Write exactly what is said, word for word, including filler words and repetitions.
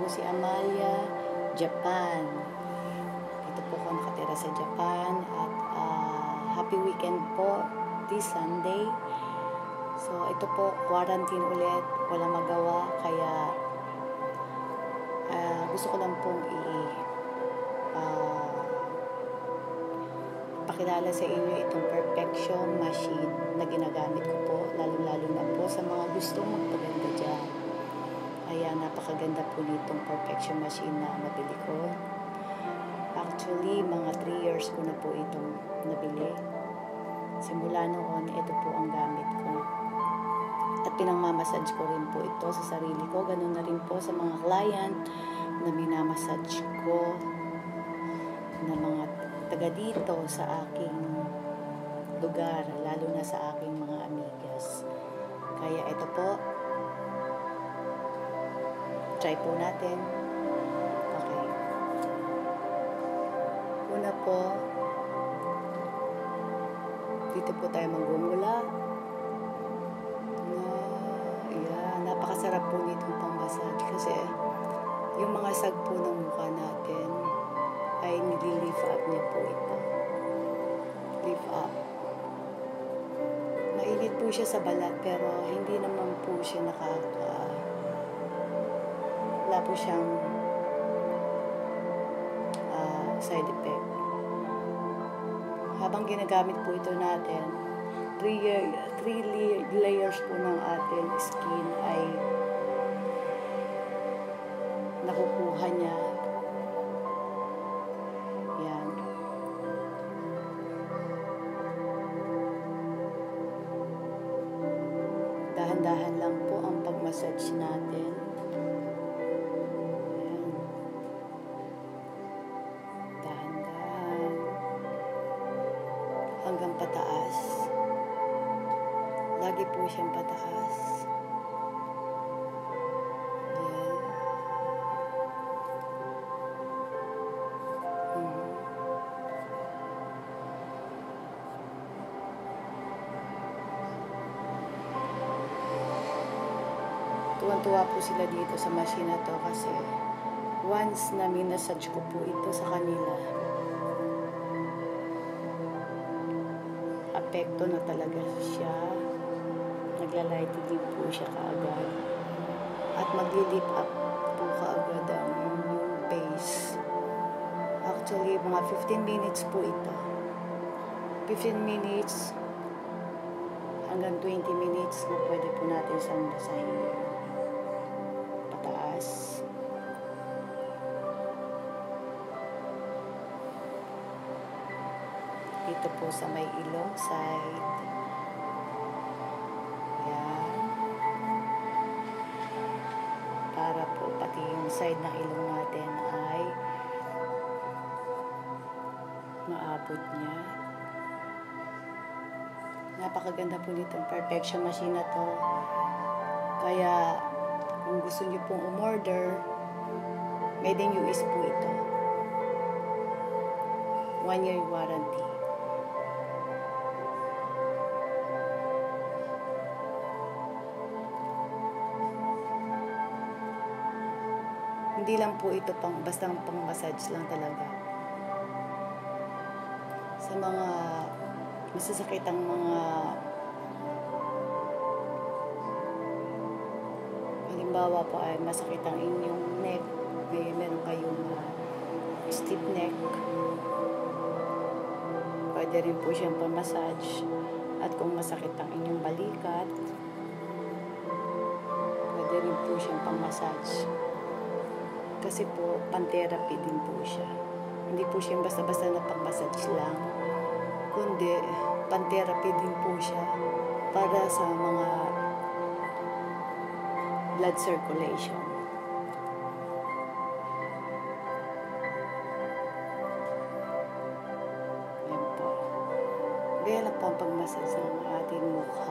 po si Amalia, Japan. Ito po ako nakatira sa Japan at uh, happy weekend po this Sunday. So ito po, quarantine ulit, walang magawa, kaya uh, gusto ko lang pong i uh, pakilala sa inyo itong Perfectio machine na ginagamit ko po, lalo-lalo na po sa mga gustong magpaganda dyan. Ayan, napakaganda po nitong Perfectio machine na nabili ko. Actually, mga three years ko na po itong nabili. Simula noon, ito po ang gamit ko. At pinangmamassage ko rin po ito sa sarili ko. Ganun na rin po sa mga client na minamassage ko na mga taga dito sa aking lugar, lalo na sa aking mga amigas. Kaya ito po, try po natin. Okay. Una po, dito po tayo magmumula. Na, ayan, napakasarap po nitong pang-massage kasi yung mga sag po ng mukha natin ay nili-lift up niya po ito. Lift up. Mainit po siya sa balat pero hindi naman po siya nakaka wala po siyang uh, side effect. Habang ginagamit po ito natin, three, year, three layers po ng ating skin ay nakukuha niya. Yan. Dahan-dahan lang po ang pag-massage natin. Yan. Dahan-dahan. Hanggang pataas. Lagi po siyang pataas. Yan. Hmm. Tuwan-tuwa po sila dito sa machine na to kasi once na minasage ko po ito sa kanila, apekto na talaga siya. Naglalighty din po siya kaagad. At mag-lift up po kaagad ang yung face. Actually, mga fifteen minutes po ito. fifteen minutes hanggang twenty minutes na pwede po natin siyang basahin. Pataas. Dito po sa may ilong side. Yan. Para po pati yung side ng ilong natin ay maabot niya. Napakaganda po nitong Perfectio machine na to. Kaya kung gusto niyo pong umorder, made in U S po ito. One year warranty. Hindi lang po ito pang basta pang massage lang talaga. Sa mga masasakit ang mga halimbawa po ay masakit ang inyong neck, may meron kayong uh, stiff neck, pwede rin po siyang pang-massage. At kung masakit ang inyong balikat, pwede rin po siyang pang-massage. Kasi po, pan-therapy din po siya. Hindi po siya basta-basta na pang-massage lang, kundi pan-therapy din po siya para sa mga blood circulation. Yan po. Kaya lang po ang pag-massage ng ating mukha.